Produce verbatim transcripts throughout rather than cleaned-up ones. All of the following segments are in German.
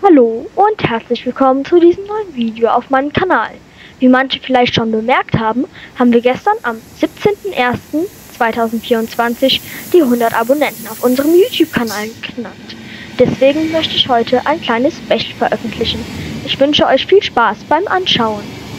Hallo und herzlich willkommen zu diesem neuen Video auf meinem Kanal. Wie manche vielleicht schon bemerkt haben, haben wir gestern am siebzehnten ersten zweitausendvierundzwanzig die hundert Abonnenten auf unserem YouTube-Kanal geknackt. Deswegen möchte ich heute ein kleines Special veröffentlichen. Ich wünsche euch viel Spaß beim Anschauen.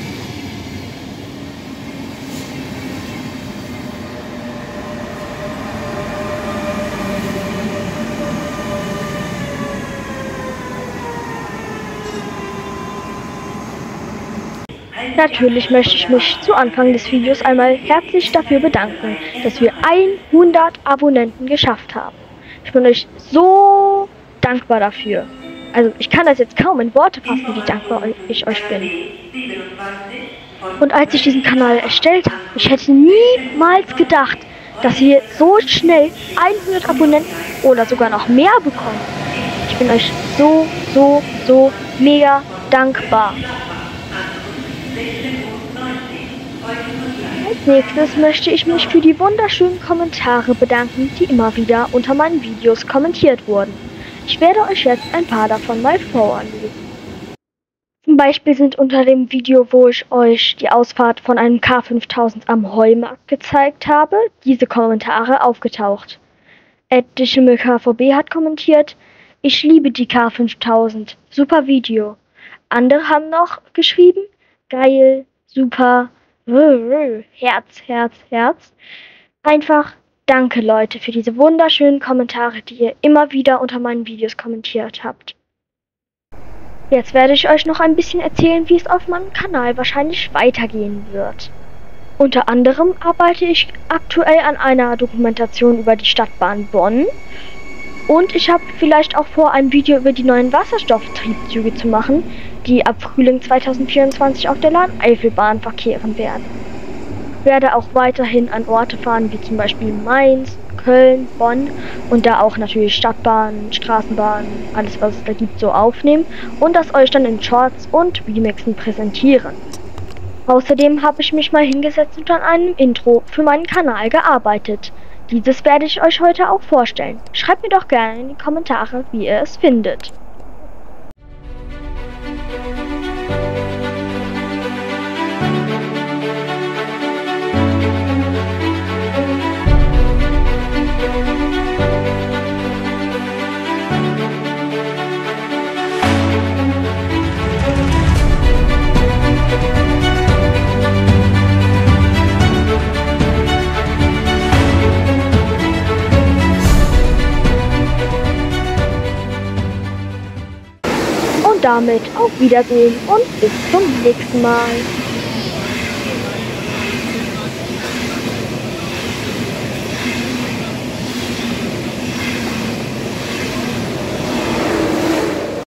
Natürlich möchte ich mich zu Anfang des Videos einmal herzlich dafür bedanken, dass wir hundert Abonnenten geschafft haben. Ich bin euch so dankbar dafür. Also ich kann das jetzt kaum in Worte fassen, wie dankbar ich euch bin. Und als ich diesen Kanal erstellt habe, ich hätte niemals gedacht, dass wir so schnell hundert Abonnenten oder sogar noch mehr bekommen. Ich bin euch so, so, so mega dankbar. Als nächstes möchte ich mich für die wunderschönen Kommentare bedanken, die immer wieder unter meinen Videos kommentiert wurden. Ich werde euch jetzt ein paar davon mal vorlesen. Zum Beispiel sind unter dem Video, wo ich euch die Ausfahrt von einem K fünftausend am Heumarkt gezeigt habe, diese Kommentare aufgetaucht. Etliche K V B hat kommentiert: Ich liebe die K fünftausend, super Video. Andere haben noch geschrieben: Geil, super, Herz, Herz, Herz. Einfach danke, Leute, für diese wunderschönen Kommentare, die ihr immer wieder unter meinen Videos kommentiert habt. Jetzt werde ich euch noch ein bisschen erzählen, wie es auf meinem Kanal wahrscheinlich weitergehen wird. Unter anderem arbeite ich aktuell an einer Dokumentation über die Stadtbahn Bonn. Und ich habe vielleicht auch vor, ein Video über die neuen Wasserstofftriebzüge zu machen, die ab Frühling zweitausendvierundzwanzig auf der Lahn-Eifel-Bahn verkehren werden. Ich werde auch weiterhin an Orte fahren, wie zum Beispiel Mainz, Köln, Bonn und da auch natürlich Stadtbahn, Straßenbahn, alles was es da gibt, so aufnehmen und das euch dann in Shorts und Remixen präsentieren. Außerdem habe ich mich mal hingesetzt und an einem Intro für meinen Kanal gearbeitet. Dieses werde ich euch heute auch vorstellen. Schreibt mir doch gerne in die Kommentare, wie ihr es findet. Und damit auf Wiedersehen und bis zum nächsten Mal.